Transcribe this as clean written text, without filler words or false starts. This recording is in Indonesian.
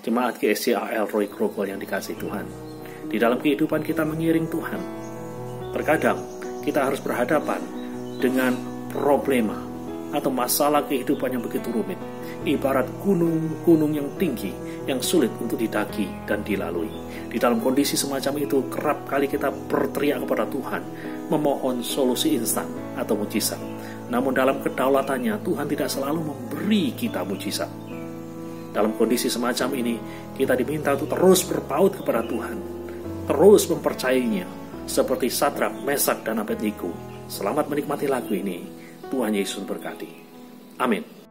Jemaat GSCAL Roy Grogol yang dikasihi Tuhan, di dalam kehidupan kita mengiring Tuhan, terkadang kita harus berhadapan dengan problema atau masalah kehidupan yang begitu rumit, ibarat gunung-gunung yang tinggi yang sulit untuk didaki dan dilalui. Di dalam kondisi semacam itu, kerap kali kita berteriak kepada Tuhan, memohon solusi instan atau mujizat. Namun dalam kedaulatannya, Tuhan tidak selalu memberi kita mujizat. Dalam kondisi semacam ini, kita diminta untuk terus berpaut kepada Tuhan, terus mempercayainya, seperti Sadrak, Mesak, dan Abednego. Selamat menikmati lagu ini. Tuhan Yesus berkati. Amin.